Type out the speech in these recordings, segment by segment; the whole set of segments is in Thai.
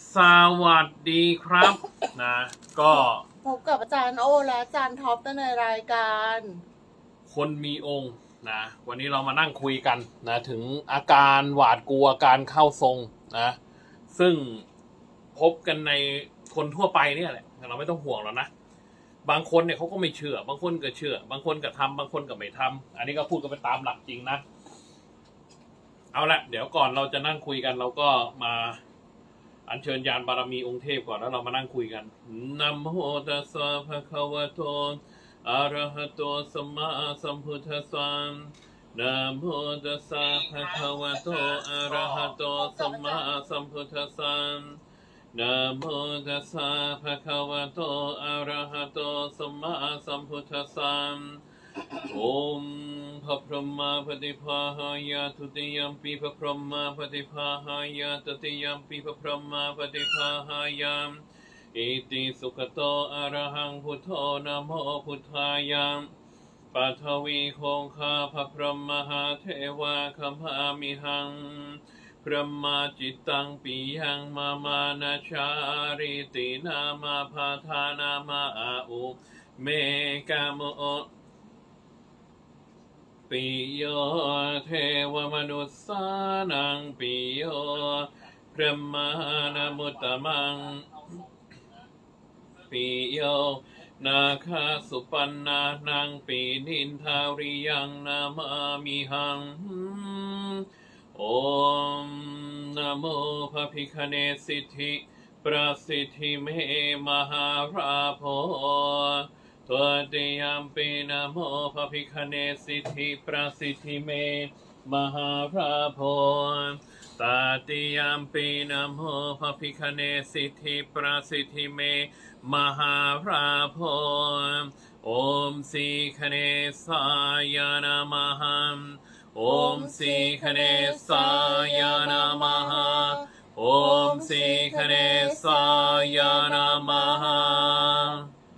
สวัสดีครับนะก็พบกับอาจารย์โอและอาจารย์ท็อปในรายการคนมีองค์นะวันนี้เรามานั่งคุยกันนะถึงอาการหวาดกลัวการเข้าทรงนะซึ่งพบกันในคนทั่วไปเนี่ยแหละเราไม่ต้องห่วงหรอกนะบางคนเนี่ยเขาก็ไม่เชื่อบางคนก็เชื่อบางคนก็ทำบางคนก็ไม่ทำอันนี้ก็พูดกันไปตามหลักจริงนะเอาละเดี๋ยวก่อนเราจะนั่งคุยกันเราก็มาอัญเชิญยานบารมีองค์เทพก่อนแล้วเรามานั่งคุยกันนะโมตัสสะภะคะวะโตอะระหะโตสัมมาสัมพุทธัสสะนะโมตัสสะภะคะวะโตอะระหะโตสัมมาสัมพุทธัสสะนะโมตัสสะภะคะวะโตอะระหะโตสัมมาสัมพุทธัสสะโอมพระพรหมาปฏิภาหายาทุติยัมปีพระพรหมาปฏิภาหายาตติยัมปีพระพรหมาปฏิภาหายามอิติสุขโตอะระหังพุทโธนะโมพุทธายามปัทวีคงคาพระพรหมหาเทวาคัมภามิหังพระมาจิตตังปิยังมานาชาริตินามาพาธานามาอาอุเมกามโอปิโยเทวมนุสสานังปิโยพระมานามุตตมังปิโยนาคาสุปันนานังปีนินทาริยังนามามิหังโอมนะโมพระพิฆเนศสิทธิประสิทธิเมมหาราโพตัวเตียมปีนะโมพระพิฆเนศสิทธิประสิทธิเมมหาราโพตาติยามปีนะโมพระพิฆเนศสิทธิประสิทธิเมมหาราโพโอมสีคเนสายนามาหังโอมสีคเนสายนามาหังโอมสีคเนสายนามาหัง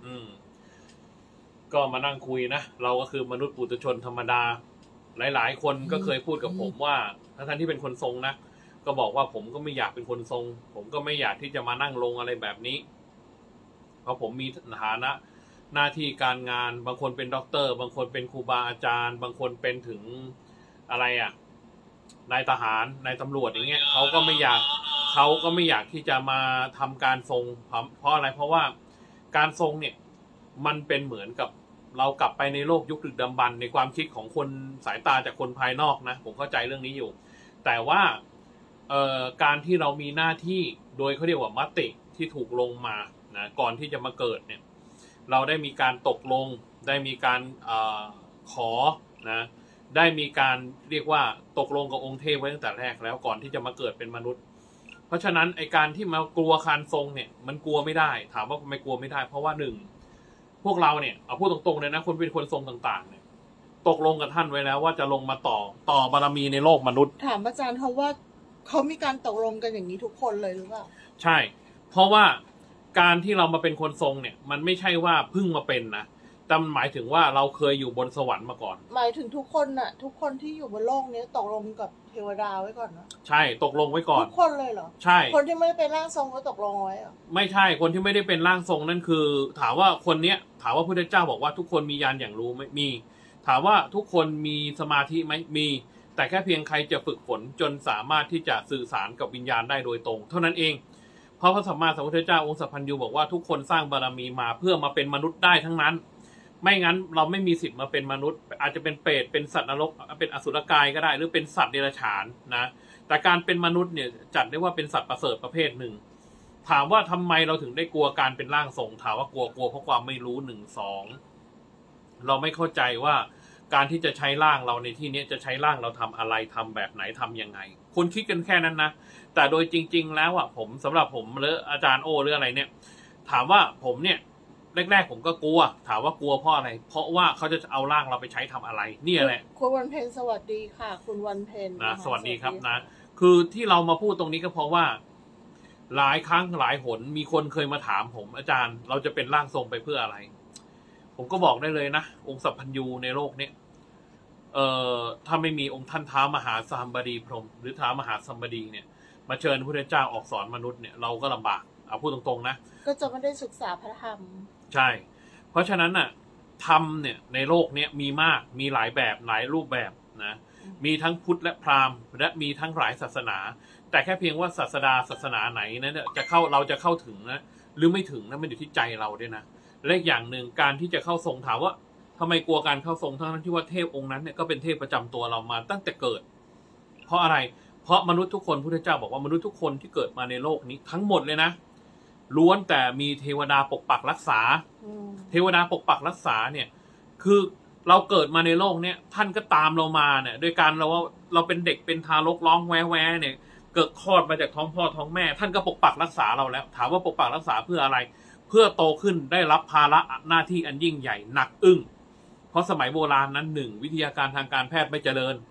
ก็มานั่งคุยนะเราก็คือมนุษย์ปุถุชนธรรมดาหลายๆคนก็เคยพูดกับผมว่าท่านที่เป็นคนทรงนะก็บอกว่าผมก็ไม่อยากเป็นคนทรงผมก็ไม่อยากที่จะมานั่งลงอะไรแบบนี้เพราะผมมีฐานะหน้าที่การงานบางคนเป็นด็อกเตอร์บางคนเป็นครูบาอาจารย์บางคนเป็นถึงอะไรนายทหารนายตำรวจอย่างเงี้ยเขาก็ไม่อยากที่จะมาทำการทรงเพราะอะไรเพราะว่าการทรงเนี่ยมันเป็นเหมือนกับเรากลับไปในโลกยุคดึกดำบรรพ์ในความคิดของคนสายตาจากคนภายนอกนะผมเข้าใจเรื่องนี้อยู่แต่ว่าการที่เรามีหน้าที่โดยเขาเรียกว่ามติที่ถูกลงมานะก่อนที่จะมาเกิดเนี่ยเราได้มีการตกลงได้มีการขอนะได้มีการเรียกว่าตกลงกับองค์เทพไว้ตั้งแต่แรกแล้วก่อนที่จะมาเกิดเป็นมนุษย์เพราะฉะนั้นไอการที่มากลัวคานทรงเนี่ยมันกลัวไม่ได้ถามว่าไม่กลัวไม่ได้เพราะว่าหนึ่งพวกเราเนี่ยเอาพูดตรงๆเลยนะคนเป็นคนทรงต่างๆเนี่ยตกลงกับท่านไว้แล้วว่าจะลงมาต่อบารมีในโลกมนุษย์ถามอาจารย์เขาว่าเขามีการตกลงกันอย่างนี้ทุกคนเลยหรือเปล่าใช่เพราะว่าการที่เรามาเป็นคนทรงเนี่ยมันไม่ใช่ว่าเพิ่งมาเป็นนะแต่หมายถึงว่าเราเคยอยู่บนสวรรค์มาก่อนหมายถึงทุกคนน่ะทุกคนที่อยู่บนโลกนี้ตกลงกับเทวดาไว้ก่อนนะใช่ตกลงไว้ก่อนทุกคนเลยเหรอใช่คนที่ไม่ได้เป็นร่างทรงก็ตกลงไว้เหรอไม่ใช่คนที่ไม่ได้เป็นร่างทรงนั่นคือถามว่าคนเนี้ยถามว่าพระพุทธเจ้าบอกว่าทุกคนมีญาณอย่างรู้ไหมมีถามว่าทุกคนมีสมาธิไหมมีแต่แค่เพียงใครจะฝึกฝนจนสามารถที่จะสื่อสารกับวิญญาณได้โดยตรงเท่านั้นเองเพราะพระสัมมาสัมพุทธเจ้าองค์สัพพัญญูบอกว่าทุกคนสร้างบารมีมาเพื่อมาเป็นมนุษย์ได้ทั้งนั้นไม่งั้นเราไม่มีสิทธิ์มาเป็นมนุษย์อาจจะเป็นเปรตเป็นสัตว์นรกเป็นอสุรกายก็ได้หรือเป็นสัตว์เดรัจฉานนะแต่การเป็นมนุษย์เนี่ยจัดได้ว่าเป็นสัตว์ประเสริฐประเภทหนึ่งถามว่าทำไมเราถึงได้กลัวการเป็นร่างทรงถามว่ากลัวเพราะความไม่รู้1 2เราไม่เข้าใจว่าการที่จะใช้ร่างเราในที่นี้จะใช้ร่างเราทำอะไรทำแบบไหนทำยังไงคนคิดกันแค่นั้นนะแต่โดยจริงๆแล้วผมสำหรับผมหรืออาจารย์โอหรืออะไรเนี่ยถามว่าผมเนี่ยแรกๆผมก็กลัวถามว่ากลัวเพราะอะไรเพราะว่าเขาจะเอาร่างเราไปใช้ทำอะไรนี่แหละคุณวันเพ็ญสวัสดีค่ะคุณวันเพ็ญนะสวัสดีครับนะคือที่เรามาพูดตรงนี้ก็เพราะว่าหลายครั้งหลายหนมีคนเคยมาถามผมอาจารย์เราจะเป็นร่างทรงไปเพื่ออะไรผมก็บอกได้เลยนะองค์สัพพัญญูในโลกนี้ถ้าไม่มีองค์ท่านท้ามหาสัมบดีพรหมหรือท้ามหาสัมบดีเนี่ยมาเชิญพระพุทธเจ้าออกสอนมนุษย์เนี่ยเราก็ลำบากเอาพูดตรงๆนะก็จะไม่ได้ศึกษาพระธรรมใช่เพราะฉะนั้นน่ะธรรมเนี่ยในโลกนี้มีมากมีหลายแบบหลายรูปแบบนะมีทั้งพุทธและพราหมณ์และมีทั้งหลายศาสนาแต่แค่เพียงว่าศาสนาไหนนั้นเราจะเข้าถึงนะหรือไม่ถึงนะมันอยู่ที่ใจเราด้วยนะและอย่างหนึ่งการที่จะเข้าทรงถามว่าทำไมกลัวการเข้าทรงทั้งที่ว่าเทพองค์นั้นเนี่ยก็เป็นเทพประจำตัวเรามาตั้งแต่เกิดเพราะอะไรเพราะมนุษย์ทุกคนพุทธเจ้าบอกว่ามนุษย์ทุกคนที่เกิดมาในโลกนี้ทั้งหมดเลยนะล้วนแต่มีเทวดาปกปักรักษาเทวดาปกปักรักษาเนี่ยคือเราเกิดมาในโลกเนี้ยท่านก็ตามเรามาเนี่ยโดยการเราเป็นเด็กเป็นทารกร้องแวๆเนี่ยเกิดคลอดมาจากท้องพ่อท้องแม่ท่านก็ปกปักรักษาเราแล้วถามว่าปกปักรักษาเพื่ออะไรเพื่อโตขึ้นได้รับภาระหน้าที่อันยิ่งใหญ่หนักอึ้งเพราะสมัยโบราณนั้น1วิทยาการทางการแพทย์ไม่เจริญ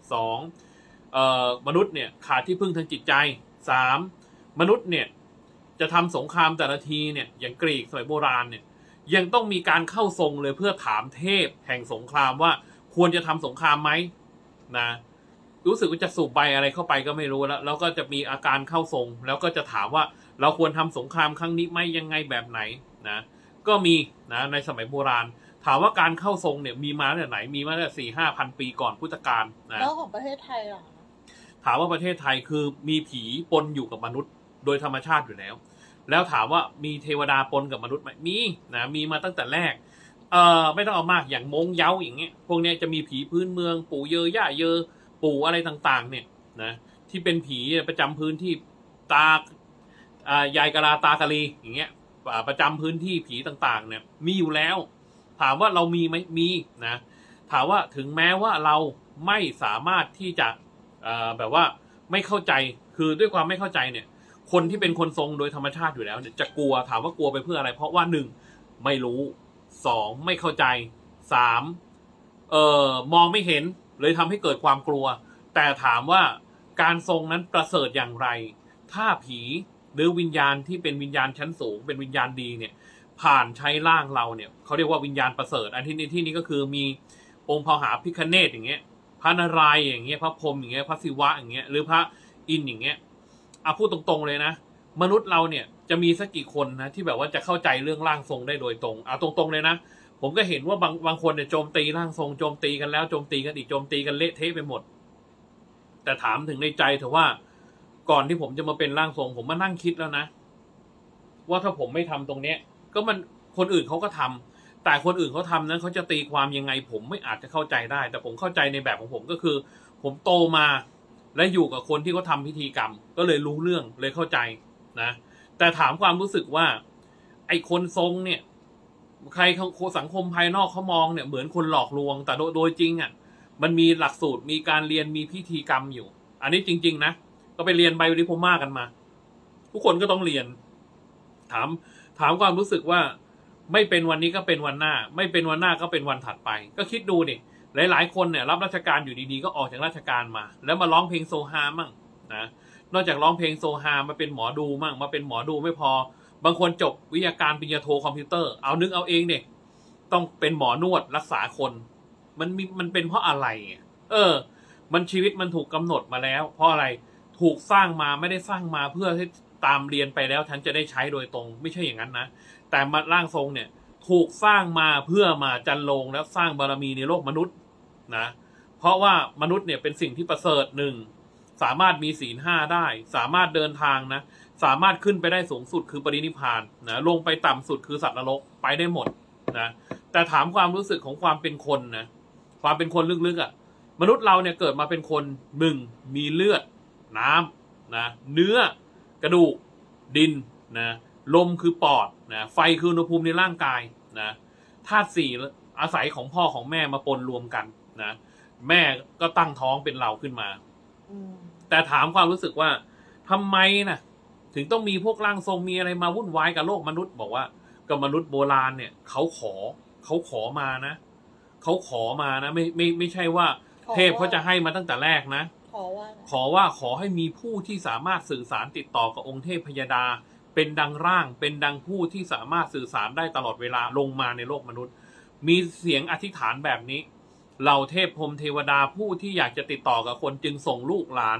2มนุษย์เนี่ยขาดที่พึ่งทางจิตใจ3มนุษย์เนี่ยจะทำสงครามแต่ละทีเนี่ยอย่างกรีกสมัยโบราณเนี่ยยังต้องมีการเข้าทรงเลยเพื่อถามเทพแห่งสงครามว่าควรจะทำสงครามไหมนะรู้สึกว่าจะสูบใบอะไรเข้าไปก็ไม่รู้แล้วก็จะมีอาการเข้าทรงแล้วก็จะถามว่าเราควรทำสงครามครั้งนี้ไหมยังไงแบบไหนนะก็มีนะในสมัยโบราณถามว่าการเข้าทรงเนี่ยมีมาตั้งแต่ไหนมีมาตั้งแต่4-5,000 ปีก่อนพุทธกาลนะแล้วของประเทศไทยล่ะถามว่าประเทศไทยคือมีผีปนอยู่กับมนุษย์โดยธรรมชาติอยู่แล้วถามว่ามีเทวดาปนกับมนุษย์ไหมมีนะมีมาตั้งแต่แรกไม่ต้องเอามากอย่างมงเย้าอย่างเงี้ยพวกนี้จะมีผีพื้นเมืองปู่เยอย่าเยอปู่อะไรต่างๆเนี่ยนะที่เป็นผีประจำพื้นที่ตายายกะลาตากะลีอย่างเงี้ยประจำพื้นที่ผีต่างๆเนี่ยมีอยู่แล้วถามว่าเรามีไหมมีนะถามว่าถึงแม้ว่าเราไม่สามารถที่จะแบบว่าไม่เข้าใจคือด้วยความไม่เข้าใจเนี่ยคนที่เป็นคนทรงโดยธรรมชาติอยู่แล้วเนี่ยจะกลัวถามว่ากลัวไปเพื่ออะไรเพราะว่า1ไม่รู้2ไม่เข้าใจ3มองไม่เห็นเลยทำให้เกิดความกลัวแต่ถามว่าการทรงนั้นประเสริฐอย่างไรถ้าผีหรือวิญญาณที่เป็นวิญญาณชั้นสูงเป็นวิญญาณดีเนี่ยผ่านใช้ร่างเราเนี่ยเขาเรียกว่าวิญญาณประเสริฐอันที่นี้ก็คือมีองค์พหาพิฆเนศอย่างเงี้ยพระนารายณ์อย่างเงี้ยพระพรหมอย่างเงี้ยพระศิวะอย่างเงี้ยหรือพระอินทร์อย่างเงี้ยพูดตรงๆเลยนะมนุษย์เราเนี่ยจะมีสักกี่คนนะที่แบบว่าจะเข้าใจเรื่องร่างทรงได้โดยตรงตรงๆเลยนะผมก็เห็นว่าบางคนเนี่ยโจมตีร่างทรงโจมตีกันแล้วโจมตีกันอีกโจมตีกันเละเทะไปหมดแต่ถามถึงในใจเถอะว่าก่อนที่ผมจะมาเป็นร่างทรงผมมานั่งคิดแล้วนะว่าถ้าผมไม่ทำตรงเนี้ยก็มันคนอื่นเขาก็ทำแต่คนอื่นเขาทำนั้นเขาจะตีความยังไงผมไม่อาจจะเข้าใจได้แต่ผมเข้าใจในแบบของผมก็คือผมโตมาและอยู่กับคนที่เขาทำพิธีกรรมก็เลยรู้เรื่องเลยเข้าใจนะแต่ถามความรู้สึกว่าไอ้คนทรงเนี่ยใครสังคมภายนอกเขามองเนี่ยเหมือนคนหลอกลวงแต่โดยจริงมันมีหลักสูตรมีการเรียนมีพิธีกรรมอยู่อันนี้จริงๆนะก็ไปเรียนไบโอดิโพมากันมาทุกคนก็ต้องเรียนถามความรู้สึกว่าไม่เป็นวันนี้ก็เป็นวันหน้าไม่เป็นวันหน้าก็เป็นวันถัดไปก็คิดดูดิหลายๆคนเนี่ยรับราชการอยู่ดีๆก็ออกจากราชการมาแล้วมาร้องเพลงโซฮามั่งนะนอกจากร้องเพลงโซฮามาเป็นหมอดูมั่งมาเป็นหมอดูไม่พอบางคนจบวิทยาการปริญญาโทคอมพิวเตอร์เอานึกเอาเองเนี่ยต้องเป็นหมอนวดรักษาคนมันเป็นเพราะอะไรมันชีวิตมันถูกกำหนดมาแล้วเพราะอะไรถูกสร้างมาไม่ได้สร้างมาเพื่อให้ตามเรียนไปแล้วฉันจะได้ใช้โดยตรงไม่ใช่อย่างนั้นนะแต่มาร่างทรงเนี่ยถูกสร้างมาเพื่อมาจันลงแล้วสร้างบารมีในโลกมนุษย์นะเพราะว่ามนุษย์เนี่ยเป็นสิ่งที่ประเสริฐ1สามารถมีศีล5ได้สามารถเดินทางนะสามารถขึ้นไปได้สูงสุดคือปรินิพพานนะลงไปต่ำสุดคือสัตว์นรกไปได้หมดนะแต่ถามความรู้สึกของความเป็นคนนะความเป็นคนลึกๆมนุษย์เราเนี่ยเกิดมาเป็นคน1มีเลือดน้ำนะเนื้อกระดูกดินนะลมคือปอดนะไฟคืออุณหภูมิในร่างกายนะธาตุ4อาศัยของพ่อของแม่มาปนรวมกันนะแม่ก็ตั้งท้องเป็นเราขึ้นมาแต่ถามความรู้สึกว่าทำไมนะถึงต้องมีพวกร่างทรงมีอะไรมาวุ่นวายกับโลกมนุษย์บอกว่ากับมนุษย์โบราณเนี่ยเขาขอมานะเขาขอมานะไม่ใช่ว่าเทพเขาจะให้มาตั้งแต่แรกนะขอให้มีผู้ที่สามารถสื่อสารติดต่อกับองค์เทพพยดาเป็นดังร่างเป็นดังผู้ที่สามารถสื่อสารได้ตลอดเวลาลงมาในโลกมนุษย์มีเสียงอธิษฐานแบบนี้เหล่าเทพพรหมเทวดาผู้ที่อยากจะติดต่อกับคนจึงส่งลูกหลาน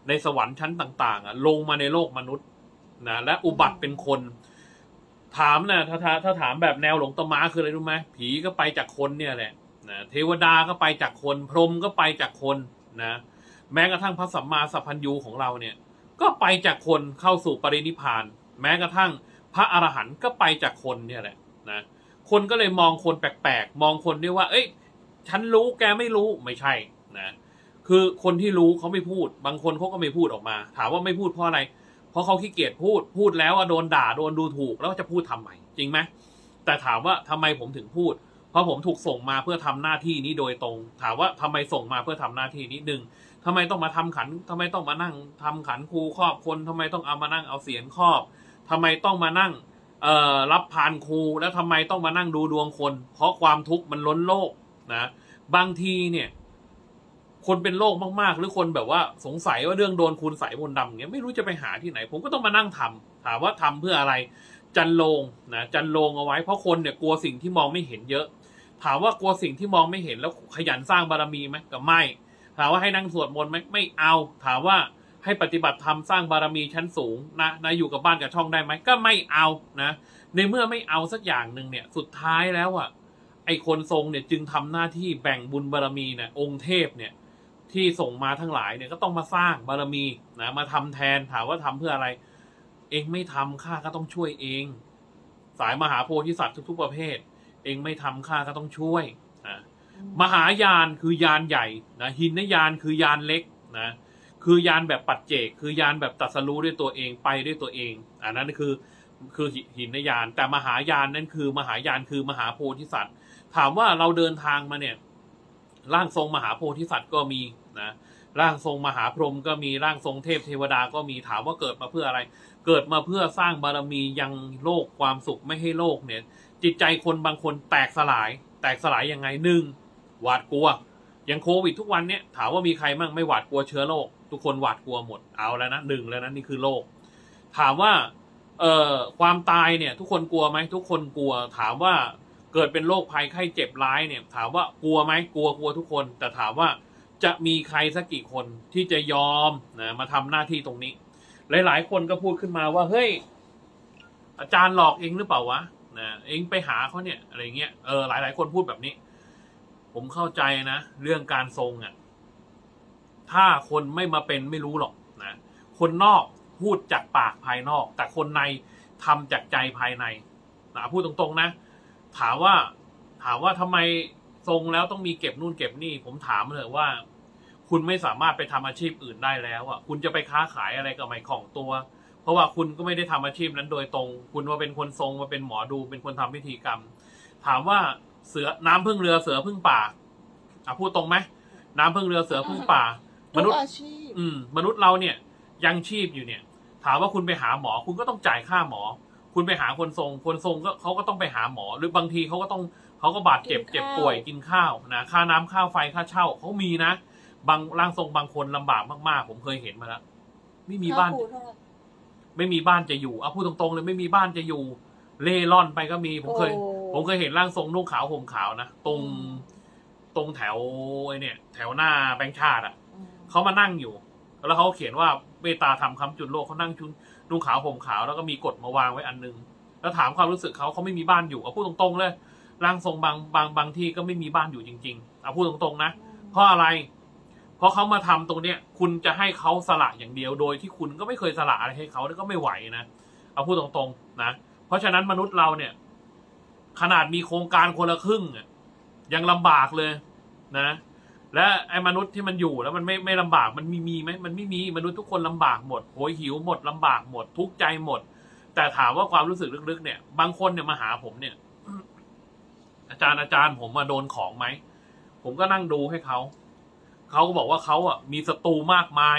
ในสวรรค์ชั้นต่างๆลงมาในโลกมนุษย์นะและอุบัติเป็นคนถามนะถ้าถามแบบแนวหลงตม้าคืออะไรรู้ไหมผีก็ไปจากคนเนี่ยแหละนะเทวดาก็ไปจากคนพรหมก็ไปจากคนนะแม้กระทั่งพระสัมมาสัพพัญญูของเราเนี่ยก็ไปจากคนเข้าสู่ปรินิพพานแม้กระทั่งพระอรหันต์ก็ไปจากคนเนี่ยแหละนะคนก็เลยมองคนแปลกๆมองคนด้วยว่าเอ้ยฉันรู้แกไม่รู้ไม่ใช่นะคือคนที่รู้เขาไม่พูดบางคนเขาก็ไม่พูดออกมาถามว่าไม่พูดเพราะอะไรเพราะเขาขี้เกียจพูดแล้วโดนด่าโดนดูถูกแล้วจะพูดทำไมจริงไหมแต่ถามว่าทำไมผมถึงพูดเพราะผมถูกส่งมาเพื่อทำหน้าที่นี้โดยตรงถามว่าทำไมส่งมาเพื่อทำหน้าที่นี้หนึ่งทำไมต้องมาทำขันทำไมต้องมานั่งทำขันครูครอบคนทำไมต้องเอามานั่งเอาเสียงครอบทำไมต้องมานั่งรับพานครูแล้วทำไมต้องมานั่งดูดวงคนเพราะความทุกข์มันล้นโลกนะบางทีเนี่ยคนเป็นโรคมากๆหรือคนแบบว่าสงสัยว่าเรื่องโดนคุณใส่มนต์ดำอย่างเงี้ยไม่รู้จะไปหาที่ไหนผมก็ต้องมานั่งทำถามว่าทำเพื่ออะไรจันโลงนะจันโลงเอาไว้เพราะคนเนี่ยกลัวสิ่งที่มองไม่เห็นเยอะถามว่ากลัวสิ่งที่มองไม่เห็นแล้วขยันสร้างบารมีไหมก็ไม่ถามว่าให้นั่งสวดมนต์ไหมไม่เอาถามว่าให้ปฏิบัติธรรมสร้างบารมีชั้นสูงนะอยู่กับบ้านกับช่องได้ไหมก็ไม่เอานะในเมื่อไม่เอาสักอย่างหนึ่งเนี่ยสุดท้ายแล้วอ่ะไอคนทรงเนี่ยจึงทำหน้าที่แบ่งบุญบารมีเนี่ยองค์เทพเนี่ยที่ส่งมาทั้งหลายเนี่ยก็ต้องมาสร้างบารมีนะมาทำแทนถามว่าทำเพื่ออะไรเองไม่ทำข้าก็ต้องช่วยเองสายมหาโพธิสัตว์ทุกๆประเภทเองไม่ทำข้าก็ต้องช่วยนะมหายานคือยานใหญ่นะหินยานคือยานเล็กนะคือยานแบบปัจเจกคือยานแบบตรัสรู้ด้วยตัวเองไปด้วยตัวเองอันนั้นคือหินยานแต่มหายานนั่นคือมหายานคือมหาโพธิสัตว์ถามว่าเราเดินทางมาเนี่ยร่างทรงมหาโพธิสัตว์ก็มีนะร่างทรงมหาพรหมก็มีร่างทรงเทพเทวดาก็มีถามว่าเกิดมาเพื่ออะไรเกิดมาเพื่อสร้างบารมียังโลกความสุขไม่ให้โลกเนี่ยจิตใจคนบางคนแตกสลายยังไงหนึ่งหวาดกลัวอย่างโควิดทุกวันเนี่ยถามว่ามีใครมั่งไม่หวาดกลัวเชื้อโรคทุกคนหวาดกลัวหมดเอาแล้วนะหนึ่งแล้วนะนี่คือโรคถามว่าความตายเนี่ยทุกคนกลัวไหมทุกคนกลัวถามว่าเกิดเป็นโรคภัยไข้เจ็บร้ายเนี่ยถามว่ากลัวไหมกลัวทุกคนแต่ถามว่าจะมีใครสักกี่คนที่จะยอมนะมาทำหน้าที่ตรงนี้หลายๆคนก็พูดขึ้นมาว่าเฮ้ยอาจารย์หลอกเองหรือเปล่าวะนะเองไปหาเขาเนี่ยอะไรเงี้ยหลายๆคนพูดแบบนี้ผมเข้าใจนะเรื่องการทรงอ่ะถ้าคนไม่มาเป็นไม่รู้หรอกนะคนนอกพูดจากปากภายนอกแต่คนในทำจากใจภายในนะพูดตรงๆนะถามว่าทำไมทรงแล้วต้องมีเก็บนู่นเก็บนี่ผมถามเลยว่าคุณไม่สามารถไปทำอาชีพอื่นได้แล้วอ่ะคุณจะไปค้าขายอะไรก็ไม่คล่องตัวเพราะว่าคุณก็ไม่ได้ทำอาชีพนั้นโดยตรงคุณว่าเป็นคนทรงมาเป็นหมอดูเป็นคนทำพิธีกรรมถามว่าเสือน้ำพึ่งเรือเสือพึ่งป่าพูดตรงไหมน้ำพึ่งเรือเสือพึ่งป่ามนุษย์มนุษย์เราเนี่ยยังชีพอยู่เนี่ยถามว่าคุณไปหาหมอคุณก็ต้องจ่ายค่าหมอคุณไปหาคนทรงก็เขาก็ต้องไปหาหมอหรือบางทีเขาก็บาดเจ็บป่วยกินข้าวนะค่าน้ำค่าไฟค่าเช่าเขามีนะบางร่างทรงบางคนลำบากมากๆผมเคยเห็นมาแล้วไม่มีบ้านจะอยู่พูดตรงๆเลยไม่มีบ้านจะอยู่เล่ร่อนไปก็มีผมเคยเห็นร่างทรงนุ่งขาวห่มขาวนะตรงแถวไอ้เนี่ยแถวหน้าแบงค์ชาติเขามานั่งอยู่แล้วเขาเขียนว่าเมตตาธรรมค้ำจุนโลกเขานั่งนุ่งขาวห่มขาวแล้วก็มีกฎมาวางไว้อันนึงแล้วถามความรู้สึกเขาไม่มีบ้านอยู่พูดตรงๆเลยร่างทรงบางที่ก็ไม่มีบ้านอยู่จริงๆพูดตรงๆนะเพราะอะไรเพราะเขามาทำตรงเนี้ยคุณจะให้เขาสละอย่างเดียวโดยที่คุณก็ไม่เคยสละอะไรให้เขาก็ไม่ไหวนะพูดตรงๆนะเพราะฉะนั้นมนุษย์เราเนี่ยขนาดมีโครงการคนละครึ่งยังลำบากเลยนะและไอ้มนุษย์ที่มันอยู่แล้วมันไม่ลำบากมันมีไหมมันไม่มีมนุษย์ทุกคนลำบากหมดโหยหิวหมดลำบากหมดทุกข์ใจหมดแต่ถามว่าความรู้สึกลึกๆเนี่ยบางคนเนี่ยมาหาผมเนี่ยอาจารย์ผมมาโดนของไหมผมก็นั่งดูให้เขาก็บอกว่าเขามีศัตรูมากมาย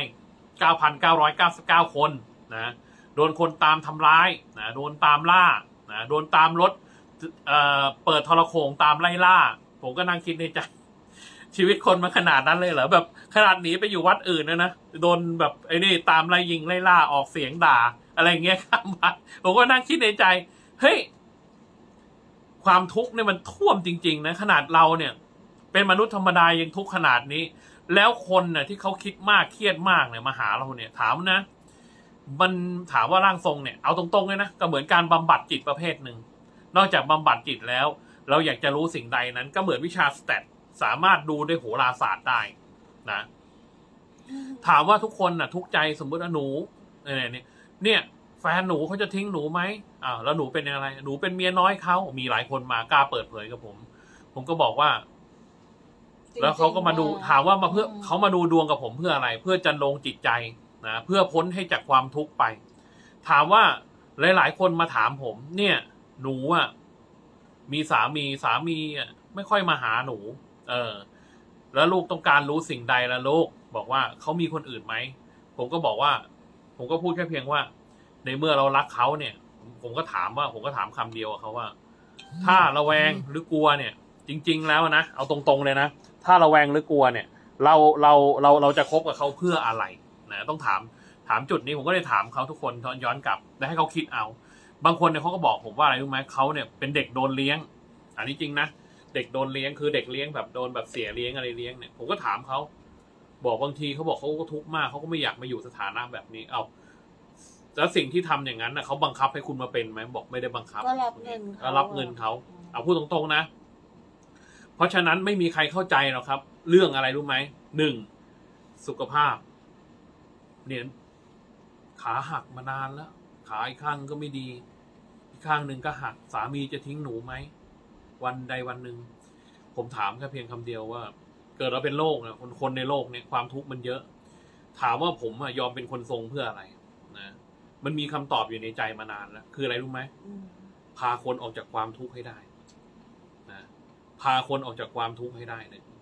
9,999 คนนะโดนคนตามทำร้ายนะโดนตามล่านะโดนตามรถเปิดทรโขงตามไล่ล่าผมก็นั่งคิดในใจชีวิตคนมาขนาดนั้นเลยเหรอแบบขนาดหนีไปอยู่วัดอื่นนะโดนแบบไอ้นี่ตามไล่ยิงไล่ล่าออกเสียงด่าอะไรเงี้ยข้ามวัดผมก็นั่งคิดในใจเฮ้ยความทุกข์เนี่ยมันท่วมจริงๆนะขนาดเราเนี่ยเป็นมนุษย์ธรรมดายังทุกข์ขนาดนี้แล้วคนน่ะที่เขาคิดมากเครียดมากเนี่ยมาหาเราเนี่ยถามนะมันถามว่าร่างทรงเนี่ยเอาตรงๆเลยนะก็เหมือนการบำบัดจิตประเภทหนึ่งนอกจากบำบัดจิตแล้วเราอยากจะรู้สิ่งใดนั้นก็เหมือนวิชาสแตทสามารถดูด้วยโหราศาสตร์ได้นะถามว่าทุกคนน่ะทุกใจสมมติว่าหนูเนี่ยแฟนหนูเขาจะทิ้งหนูไหมแล้วหนูเป็นอะไรหนูเป็นเมียน้อยเขามีหลายคนมากล้าเปิดเผยกับผมก็บอกว่าแล้วเขาก็มาดูถามว่ามาเพื่อเขามาดูดวงกับผมเพื่ออะไรเพื่อจันลงจิตใจนะเพื่อพ้นให้จากความทุกข์ไปถามว่าหลายๆคนมาถามผมเนี่ยหนูอ่ะมีสามีอ่ะไม่ค่อยมาหาหนูแล้วลูกต้องการรู้สิ่งใดล่ะลูกบอกว่าเขามีคนอื่นไหมผมก็บอกว่าผมก็พูดแค่เพียงว่าในเมื่อเรารักเขาเนี่ยผมก็ถามคำเดียวกับเขาว่าถ้าระแวงหรือกลัวเนี่ยจริงๆแล้วนะเอาตรงๆเลยนะถ้าระแวงหรือกลัวเนี่ยเราจะคบกับเขาเพื่ออะไรนะต้องถามจุดนี้ผมก็เลยถามเขาทุกคนย้อนกลับและให้เขาคิดเอาบางคนเนี่ยเขาก็บอกผมว่าอะไรรู้ไหมเขาเนี่ยเป็นเด็กโดนเลี้ยงอันนี้จริงนะเด็กโดนเลี้ยงคือเด็กเลี้ยงแบบโดนแบบเสียเลี้ยงอะไรเลี้ยงเนี่ยผมก็ถามเขาบอกบางทีเขาบอกเขาก็ทุกข์มากเขาก็ไม่อยากมาอยู่สถานะแบบนี้แล้วสิ่งที่ทำอย่างนั้นนะเขาบังคับให้คุณมาเป็นไหมบอกไม่ได้บังคับก็รับเงินเขาเอาพูดตรงๆนะเพราะฉะนั้นไม่มีใครเข้าใจหรอกครับเรื่องอะไรรู้ไหม1สุขภาพเนี่ยขาหักมานานแล้วขาอีกข้างก็ไม่ดีอีกข้างหนึ่งก็หักสามีจะทิ้งหนูไหมวันใดวันหนึ่งผมถามแค่เพียงคำเดียวว่าเกิดเราเป็นโรคนะคนในโลกเนี่ยความทุกข์มันเยอะถามว่าผมยอมเป็นคนทรงเพื่ออะไรนะมันมีคำตอบอยู่ในใจมานานแล้วคืออะไรรู้ไหมพาคนออกจากความทุกข์ให้ได้นะพาคนออกจากความทุกข์ให้ได้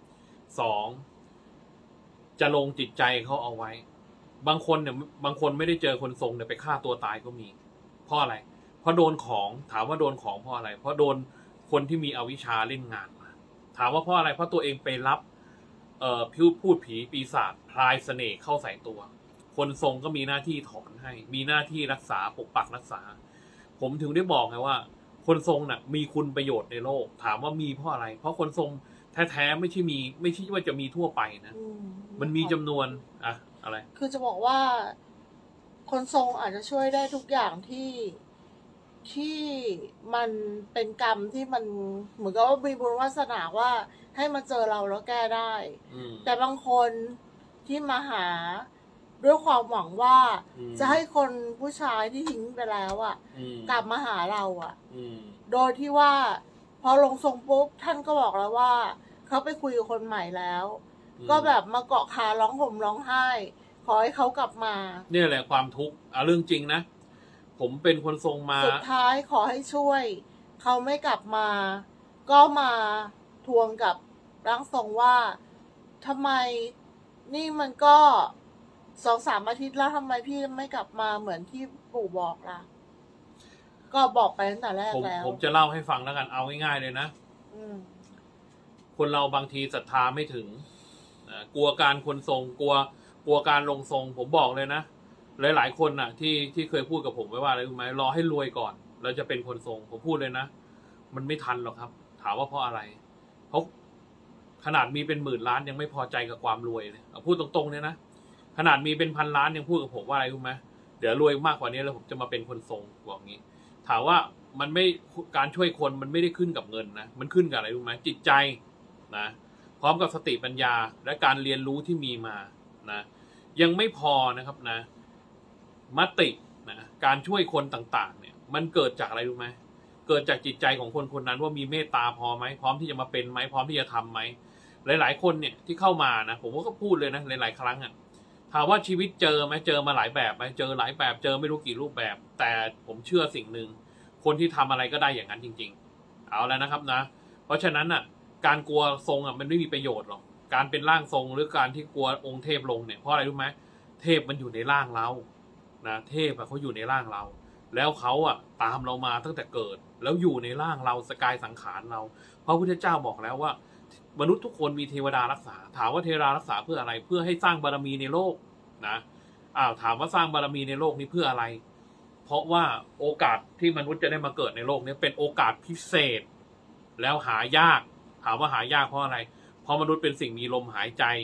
2จะลงจิตใจเขาเอาไว้บางคนไม่ได้เจอคนทรงเนี่ยไปฆ่าตัวตายก็มีเพราะอะไรเพราะโดนของถามว่าโดนของเพราะอะไรเพราะโดนคนที่มีอวิชชาเล่นงานมาถามว่าเพราะอะไรเพราะตัวเองไปรับพูดผีปีศาจพลายเสน่ห์เข้าใส่ตัวคนทรงก็มีหน้าที่ถอนให้มีหน้าที่รักษาปกปักรักษาผมถึงได้บอกไงว่าคนทรงน่ะมีคุณประโยชน์ในโลกถามว่ามีเพราะอะไรเพราะคนทรงแท้ๆไม่ใช่ว่าจะมีทั่วไปนะมันมีจำนวนอะไรคือจะบอกว่าคนทรงอาจจะช่วยได้ทุกอย่างที่มันเป็นกรรมที่มันเหมือนกับว่ามีบุญวาสนาว่าให้มาเจอเราแล้วแก้ได้แต่บางคนที่มาหาด้วยความหวังว่าจะให้คนผู้ชายที่ทิ้งไปแล้วกลับมาหาเราโดยที่ว่าพอลงทรงปุ๊บท่านก็บอกแล้วว่าเขาไปคุยกับคนใหม่แล้วก็แบบมาเกาะขาร้องห่มร้องไห้ขอให้เขากลับมาเนี่ยแหละความทุกข์เรื่องจริงนะผมเป็นคนทรงมาสุดท้ายขอให้ช่วยเขาไม่กลับมาก็มาทวงกับร่างทรงว่าทำไมนี่มันก็2-3 อาทิตย์แล้วทำไมพี่ไม่กลับมาเหมือนที่ปู่บอกล่ะก็บอกไปตั้งแต่แรกแล้วผมจะเล่าให้ฟังแล้วกันเอาง่ายๆเลยนะคนเราบางทีศรัทธาไม่ถึงกลัวการคนทรงกลัวการลงทรงผมบอกเลยนะหลายๆคนที่เคยพูดกับผมไว้ว่าอะไรรู้ไหมรอให้รวยก่อนแล้วจะเป็นคนทรงผมพูดเลยนะมันไม่ทันหรอกครับถามว่าเพราะอะไรเพราะขนาดมีเป็น10,000 ล้านยังไม่พอใจกับความรวยเลยพูดตรงๆเนี่ยนะขนาดมีเป็น1,000 ล้านยังพูดกับผมว่าอะไรรู้ไหมเดี๋ยวรวยมากกว่านี้แล้วผมจะมาเป็นคนทรงบอกงี้ถามว่ามันไม่การช่วยคนมันไม่ได้ขึ้นกับเงินนะมันขึ้นกับอะไรรู้ไหมจิตใจนะพร้อมกับสติปัญญาและการเรียนรู้ที่มีมานะยังไม่พอนะครับนะมตินะการช่วยคนต่างๆเนี่ยมันเกิดจากอะไรรู้ไหมเกิดจากจิตใจของคนคนนั้นว่ามีเมตตาพอไหมพร้อมที่จะมาเป็นไหมพร้อมที่จะทำไหมหลายๆคนเนี่ยที่เข้ามานะผมก็พูดเลยนะหลายๆครั้งถามว่าชีวิตเจอไหมเจอมาหลายแบบไหมเจอหลายแบบเจอไม่รู้กี่รูปแบบแต่ผมเชื่อสิ่งหนึ่งคนที่ทำอะไรก็ได้อย่างนั้นจริงๆเอาแล้วนะครับนะเพราะฉะนั้นการกลัวทรงมันไม่มีประโยชน์หรอกการเป็นร่างทรงหรือการที่กลัวองค์เทพลงเนี่ยเพราะอะไรรู้ไหมเทพมันอยู่ในร่างเรานะเทพเขาอยู่ในร่างเราแล้วเขาตามเรามาตั้งแต่เกิดแล้วอยู่ในร่างเราสกายสังขารเราเพราะพระพุทธเจ้าบอกแล้วว่ามนุษย์ทุกคนมีเทวดารักษาถามว่าเทวดารักษาเพื่ออะไรเพื่อให้สร้างบารมีในโลกนะถามว่าสร้างบารมีในโลกนี้เพื่ออะไรเพราะว่าโอกาสที่มนุษย์จะได้มาเกิดในโลกนี้เป็นโอกาสพิเศษแล้วหายากถามว่าหายากเพราะอะไรเพราะมนุษย์เป็นสิ่งมีลมหายใจ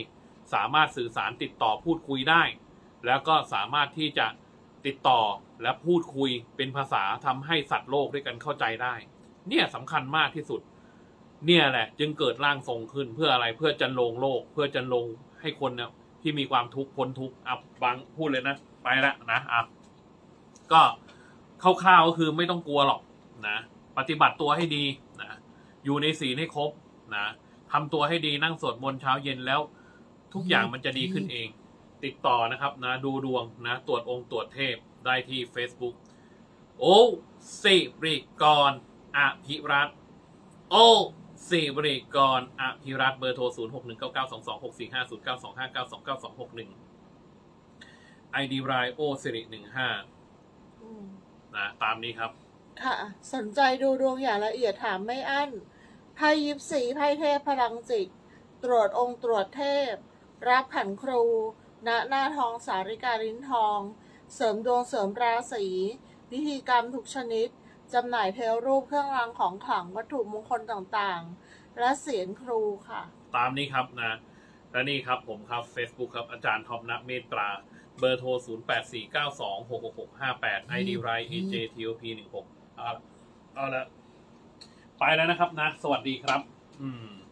สามารถสื่อสารติดต่อพูดคุยได้ แล้วก็สามารถที่จะติดต่อและพูดคุยเป็นภาษาทำให้สัตว์โลกด้วยกันเข้าใจได้เนี่ยสำคัญมากที่สุดเนี่ยแหละจึงเกิดร่างทรงขึ้นเพื่ออะไรเพื่อจันโลงโลกเพื่อจันโลงให้คนเนี่ยที่มีความทุกข์พ้นทุกข์บางพูดเลยนะไปละนะก็คร่าวๆก็คือไม่ต้องกลัวหรอกนะปฏิบัติตัวให้ดีนะอยู่ในศีลให้ครบนะทำตัวให้ดีนั่งสวดมนต์เช้าเย็นแล้วทุกอย่างมันจะดีขึ้นเองติดต่อนะครับนะดูดวงนะตรวจองค์ตรวจเทพได้ที่ Facebook โอสิริกรอภิรัตน์โอสิริกรอภิรัตน์เบอร์โทร 06199226450929259261 ID รายโอสิริ15นะตามนี้ครับค่ะสนใจดูดวงอย่างละเอียดถามไม่อั้นไพ่ยิปซีไพ่เทพพลังจิตตรวจองค์ตรวจเทพรับขันครูณหน้าทองสาริกาลิ้นทองเสริมดวงเสริมราศีพิธีกรรมทุกชนิดจำหน่ายเทวรูปเครื่องรางของขลังวัตถุมงคลต่างๆและเสียงครูค่ะตามนี้ครับนะและนี่ครับผมครับ Facebook ครับอาจารย์ท็อปณเมตตราเบอร์โทร 0849266658 ID ไร AJTOP16 เอาละไปแล้วนะครับนะสวัสดีครับ